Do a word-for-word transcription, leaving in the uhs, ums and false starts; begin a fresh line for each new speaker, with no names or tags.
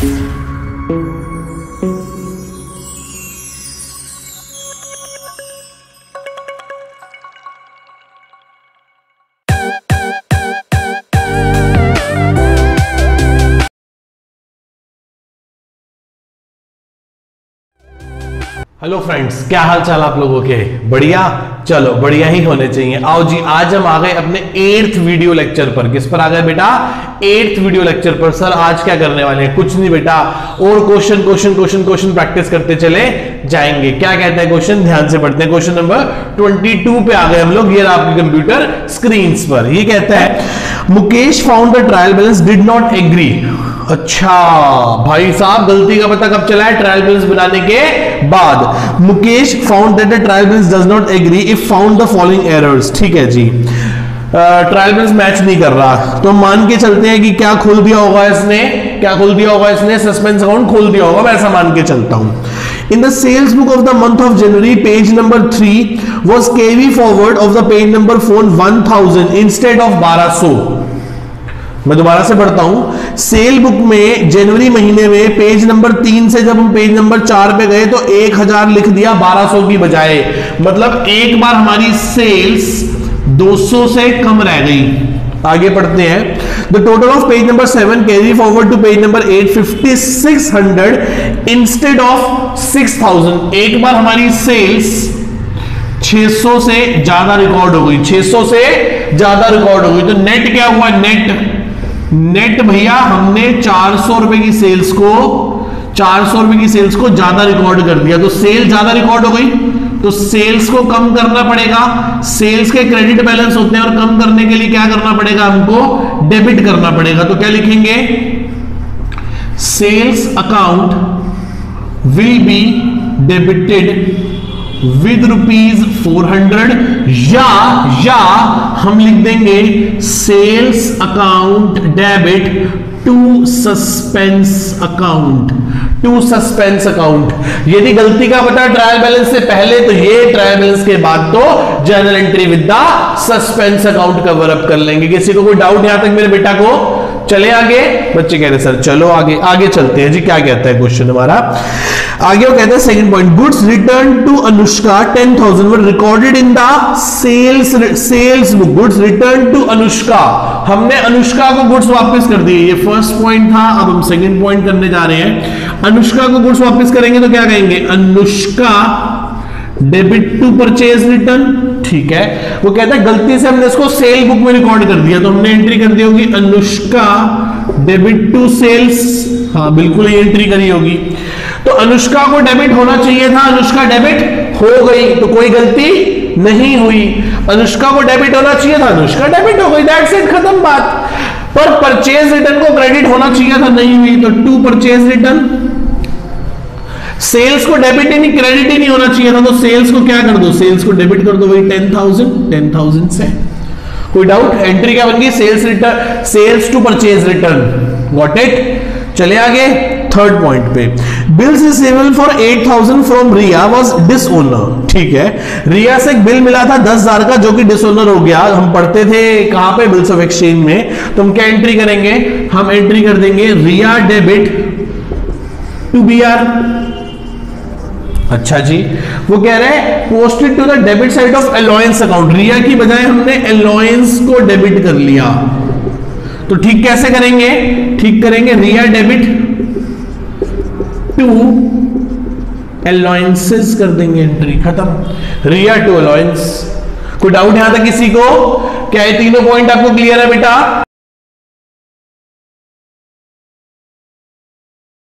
Hello friends, क्या हाल चाल आप लोगों के? बढ़िया? चलो बढ़िया ही होने चाहिए। आओ जी, आज हम आ गए अपने एट्थ वीडियो लेक्चर पर। किस पर आ गए बेटा? एट्थ वीडियो लेक्चर पर। सर आज क्या करने वाले हैं? कुछ नहीं बेटा, और question question question question practice करते चले जाएंगे। क्या कहता है क्वेश्चन? ध्यान से पढ़ते हैं। क्वेश्चन नंबर बाईस पे आ गए हम लोग। ये आपके कंप्यूटर स्क्रीन पर। ये कहता है Mukesh found the trial balance did not agree. अच्छा भाई साहब, गलती का पता कब चला है? ट्रायल बैलेंस बनाने के बाद। Mukesh found that the trial balance does not agree if found the following errors. ठीक है जी, ट्रायल बैलेंस मैच नहीं कर रहा, तो मान के चलते हैं कि क्या खोल दिया होगा इसने? क्या खोल दिया होगा इसने? सस्पेंस अकाउंट खोल दिया होगा, मैं ऐसा मान के चलता हूं। In the sales book of the month of January, page number three was carry forward of the page number four one thousand instead of बारह सौ। मैं दोबारा से पढ़ता हूं। सेल बुक में जनवरी महीने में पेज नंबर तीन से जब हम पेज नंबर चार पे गए तो एक हजार लिख दिया बारह सौ की बजाय। मतलब एक बार हमारी सेल्स दो सौ से कम रह गई। आगे पढ़ते हैं। The total of page number seven carry forward to page number eight fifty six hundred instead of six thousand. एक बार हमारी सेल्स छह सौ से ज्यादा रिकॉर्ड हो गई। छह सौ से ज्यादा रिकॉर्ड हो गई तो नेट क्या हुआ? नेट नेट भैया हमने चार सौ रुपए की सेल्स को चार सौ रुपए की सेल्स को ज्यादा रिकॉर्ड कर दिया, तो सेल ज्यादा रिकॉर्ड हो गई, तो सेल्स को कम करना पड़ेगा। सेल्स के क्रेडिट बैलेंस होते हैं और कम करने के लिए क्या करना पड़ेगा? हमको डेबिट करना पड़ेगा। तो क्या लिखेंगे? Sales account will be debited with rupees four hundred, या या हम लिख देंगे sales account debit to suspense account. To suspense account. यदि गलती का पता ट्रायल बैलेंस से पहले तो ये, ट्रायल बैलेंस के बाद तो journal entry with the suspense account cover up कर लेंगे। किसी को कोई डाउट यहां तक मेरे बेटा को? चले आगे। बच्चे कह रहे सर चलो आगे आगे चलते हैं जी। क्या कहता है क्वेश्चन हमारा? आगे वो कहता है second point, goods return to Anushka ten thousand were recorded in the sales sales book. Goods return to Anushka, हमने अनुष्का को गुड्स वापस कर दिए। ये फर्स्ट पॉइंट था, अब हम सेकंड पॉइंट करने जा रहे हैं। अनुष्का को गुड्स वापस करेंगे तो क्या कहेंगे? Anushka debit to purchase return. ठीक है, वो कहता है गलती से हमने इसको सेल बुक में रिकॉर्ड कर दिया, तो हमने एंट्री कर दी होगी अनुष्का डेबिट टू सेल्स। हाँ बिल्कुल, ये एंट्री करी होगी। तो अनुष्का को डेबिट होना चाहिए था, अनुष्का डेबिट हो गई, तो कोई गलती नहीं हुई। अनुष्का को डेबिट होना चाहिए था, अनुष्का डेबिट हो गई, दैट्स इट, खत्म बात। पर परचेज रिटर्न को क्रेडिट होना चाहिए था, नहीं हुई, तो टू परचेज रिटर्न। सेल्स को डेबिट ही नहीं, क्रेडिट ही नहीं होना चाहिए था, तो सेल्स को क्या कर दो? सेल्स को डेबिट कर दो, वही टेन थाउजेंड टेन थाउजेंड से। कोई डाउट? एंट्री क्या बन गई? Sales return, sales to purchase return. Got it? चले आगे थर्ड पॉइंट पे। Bills receivable for eight thousand from Riya was dishonour. ठीक है, रिया से एक बिल मिला था दस हजार का जो कि डिसओनर हो गया। हम पढ़ते थे कहां पे? बिल्स ऑफ एक्सचेंज में। तो हम क्या एंट्री करेंगे? हम एंट्री कर देंगे Riya debit to B R. अच्छा जी, वो कह रहे हैं posted to the debit side of allowance account. Riya की बजाय हमने अलाउंस को डेबिट कर लिया, तो ठीक कैसे करेंगे? ठीक करेंगे रिया डेबिट टू अलाउंसेस कर देंगे, एंट्री खत्म। Riya to allowance. कोई डाउट यहां तक किसी को? क्या ये तीनों पॉइंट आपको क्लियर है बेटा?